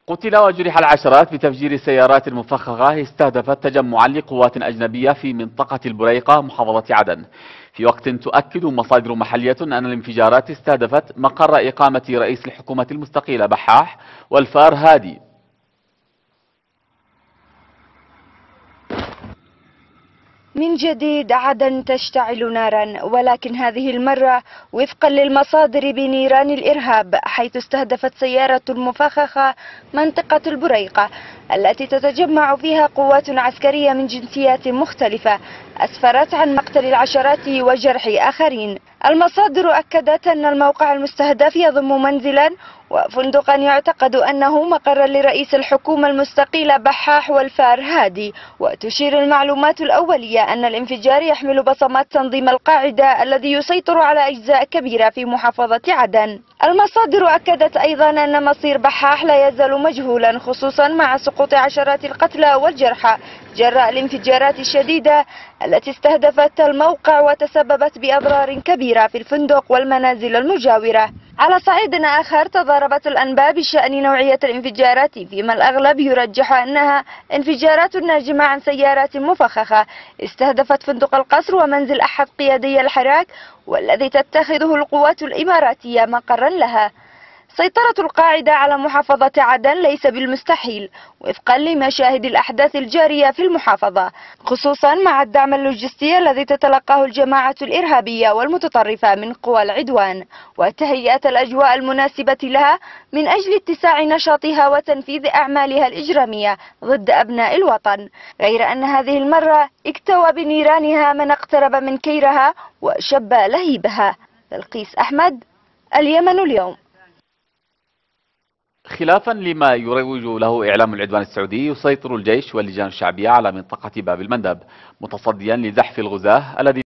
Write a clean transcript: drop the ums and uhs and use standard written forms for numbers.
قتل وجرح العشرات بتفجير سيارات مفخخة استهدفت تجمعا لقوات أجنبية في منطقة البريقة محافظة عدن، في وقت تؤكد مصادر محلية أن الانفجارات استهدفت مقر إقامة رئيس الحكومة المستقيلة بحاح والفار هادي. من جديد عدن تشتعل نارا، ولكن هذه المرة وفقا للمصادر بنيران الإرهاب، حيث استهدفت سيارة مفخخة منطقة البريقة التي تتجمع فيها قوات عسكرية من جنسيات مختلفة، أسفرت عن مقتل العشرات وجرح آخرين. المصادر أكدت أن الموقع المستهدف يضم منزلا وفندقا يعتقد أنه مقر لرئيس الحكومة المستقيلة بحاح والفار هادي، وتشير المعلومات الأولية أن الانفجار يحمل بصمات تنظيم القاعدة الذي يسيطر على أجزاء كبيرة في محافظة عدن. المصادر أكدت أيضا أن مصير بحاح لا يزال مجهولا، خصوصا مع سقوط عشرات القتلى والجرحى جراء الانفجارات الشديدة التي استهدفت الموقع وتسببت بأضرار كبيرة في الفندق والمنازل المجاورة. على صعيد آخر، تضاربت الأنباء بشأن نوعية الانفجارات، فيما الأغلب يرجح أنها انفجارات ناجمة عن سيارات مفخخة استهدفت فندق القصر ومنزل أحد قيادي الحراك والذي تتخذه القوات الإماراتية مقرا لها. سيطرة القاعدة على محافظة عدن ليس بالمستحيل وفقا لمشاهد الأحداث الجارية في المحافظة، خصوصا مع الدعم اللوجستي الذي تتلقاه الجماعة الإرهابية والمتطرفة من قوى العدوان، وتهيئة الأجواء المناسبة لها من أجل اتساع نشاطها وتنفيذ أعمالها الإجرامية ضد أبناء الوطن، غير أن هذه المرة اكتوى بنيرانها من اقترب من كيرها وشب لهيبها. بلقيس أحمد، اليمن اليوم. خلافا لما يروج له إعلام العدوان السعودي، يسيطر الجيش واللجان الشعبية على منطقة باب المندب متصديا لزحف الغزاة الذي